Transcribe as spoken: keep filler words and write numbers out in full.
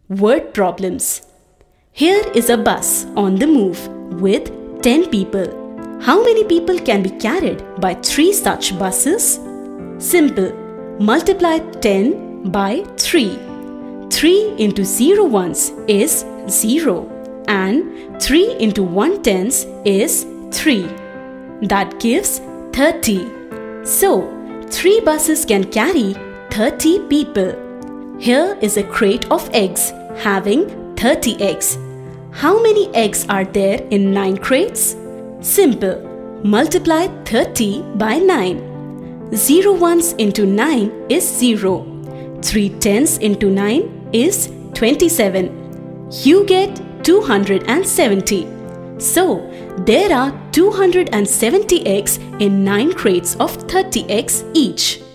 Word problems. Here is a bus on the move with ten people. How many people can be carried by three such buses? Simple. Multiply ten by three. three into zero ones is zero and three into one tens is three. That gives thirty. So, three buses can carry thirty people. Here is a crate of eggs having thirty eggs. How many eggs are there in nine crates? Simple. Multiply thirty by nine. zero ones into nine is zero. three tens into nine is twenty-seven. You get two hundred seventy. So, there are two hundred seventy eggs in nine crates of thirty eggs each.